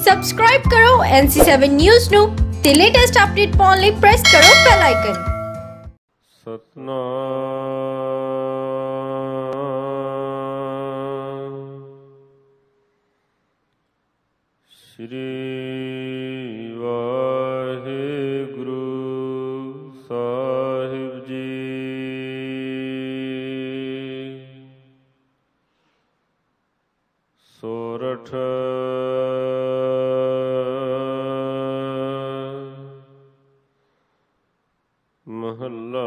Subscribe ਕਰੋ NC7 news ਨੂੰ ਤੇ ਲੇਟੈਸਟ ਅਪਡੇਟ ਪਾਉਣ ਲਈ ਪ੍ਰੈਸ ਕਰੋ ਬੈਲ ਆਈਕਨ। ਸਤਨਾਮ ਸ਼੍ਰੀ ਵਾਹਿਗੁਰੂ ਸਾਹਿਬ ਜੀ। ਸੋਰਠ ਮਹੱਲਾ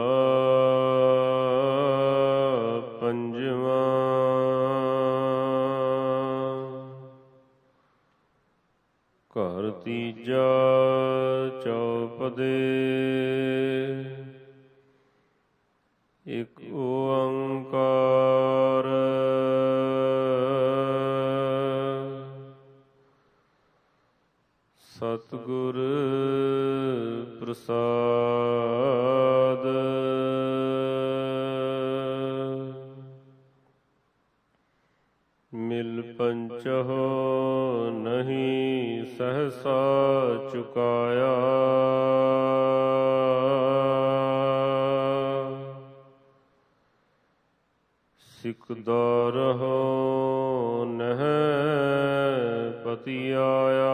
ਪੰਜਵਾਂ। ਘਰ ਤੀਜਾ ਚੌਪਦੇ। ਇਕ ਓੰਕਾਰ ਸਤਿਗੁਰ ਪ੍ਰਸਾਦ। ਮਿਲ ਪੰਚਹੁ ਨਹੀਂ ਸਹਸਾ ਚੁਕਾਇਆ। ਸਿਕਦਾਰਹੁ ਨਹਿ ਪਤੀ ਆਇਆ।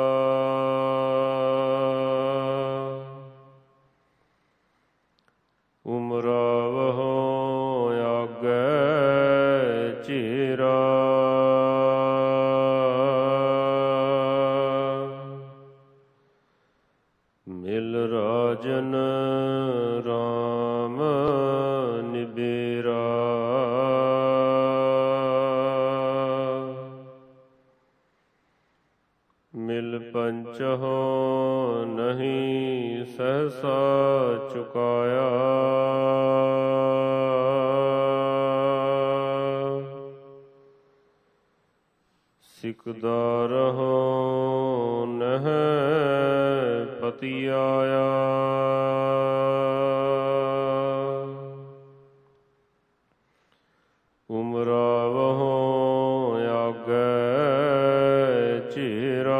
ਉਮਰਾਵਹੁ ਆਗੈ ਚੇਰਾ। ਮਿਲ ਰਾਜਨ ਰਾਮ ਨਿਬੇਰਾ। ਮਿਲ ਪੰਚਹੁ ਨਹੀਂ ਸਹਸਾ ਚੁਕਾਇਆ। ਸਿਕਦਾਰਹੁ ਨਹਿ ਪਤੀ ਆਇਆ। ਉਮਰਾਵਹੁ ਆਗੈ ਚੇਰਾ।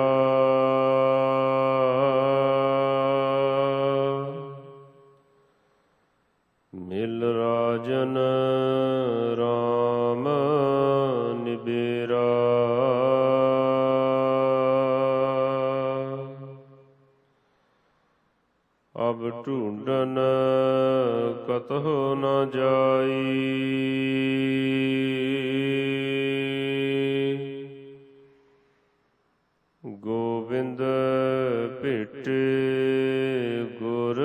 ਮਿਲ ਰਾਜਨ ਰਾਮ ਨਿਬੇਰਾ। ਅਬ ਢੂੰਡਨ ਕਤਹੁ ਨ ਜਾਈ। ਗੋਬਿੰਦ ਭੇਟੇ ਗੁਰ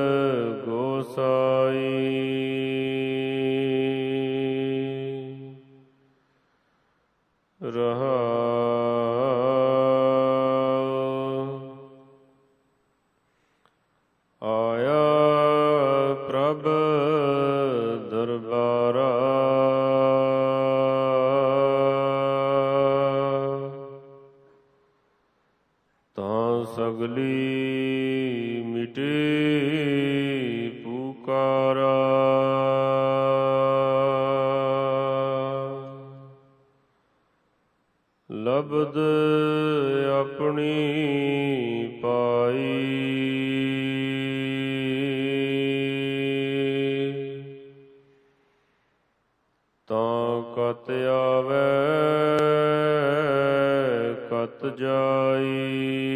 ਗੋਸਾਈ। ਆਇਆ ਪ੍ਰਭ ਦਰਬਾਰਾ। ਤਾਂ ਸਗਲੀ ਮਿਟੇ ਪੁਕਾਰਾ। ਲਬਦ ਆਪਣੀ ਪਾਈ। ਤਾਂ ਕਤ ਆਵੈ ਕਤ ਜਾਈ।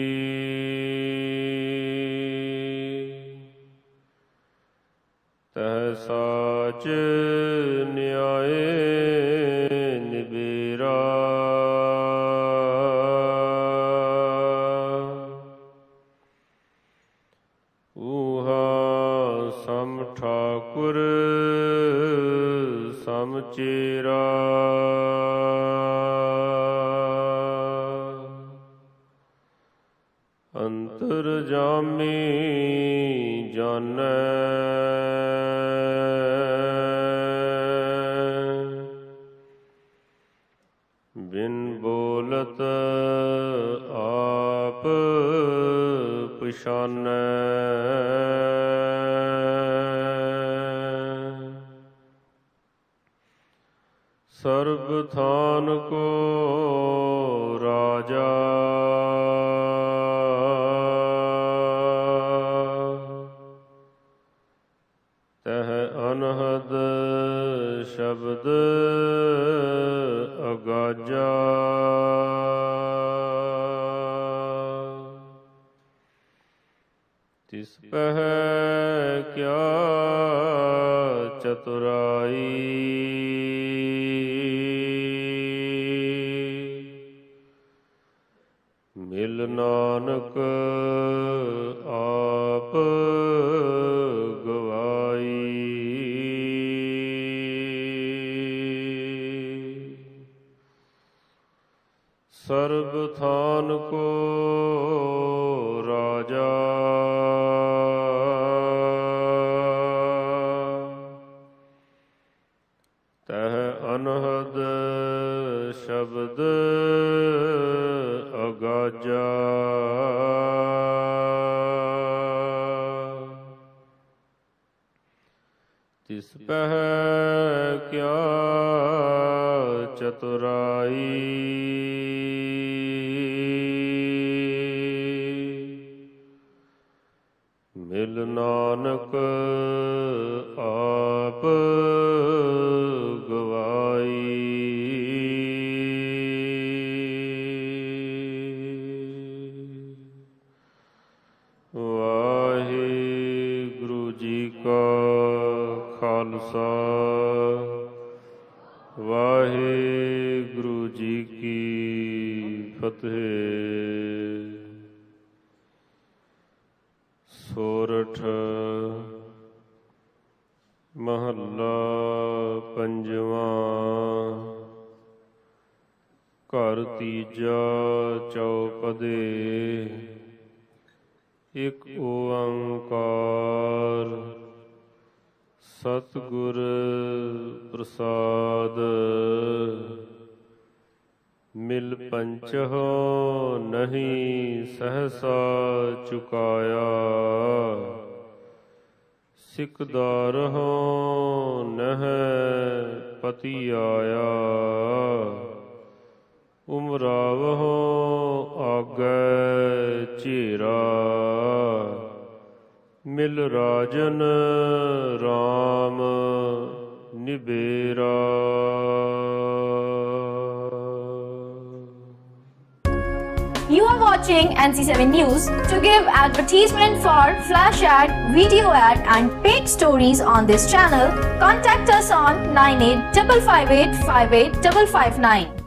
ਤਹਿ ਸਾਚ ਨਿਆਏ ਨਿਬੇਰਾ। ਊਹਾ ਸਮ ਠਾਕੁਰ ਸਮ ਚੇਰਾ। ਅੰਤਰਜਾਮੀ ਜਾਣੈ। ਬਿਨ ਬੋਲਤ ਆਪ ਪਛਾਨੈ। ਸਰਬ ਥਾਨ ਕੋ ਰਾਜਾ तिस पह क्या चतुराई मिल नानक आप गवाई सर्ब थान को राजा तह अनहद शब्द अगाजा तिस पह क्या चतुराई मिल नानक आप गवाई वाहिगुरु जी का खालसा वाहिगुरु जी की फतेह। सोरठ महला पंजवा घर तीजा चौपदे एक ओंकार सतगुर प्रसाद मिल पंचहो नहीं सहसा चुकाया सिकदार हो नह पति आया उमरावहो आगे चेरा मिल राजन Ram निबेरा। You are watching NC7 News. To give advertisement for flash ad, video ad and paid stories on this channel, contact us on 9855858559.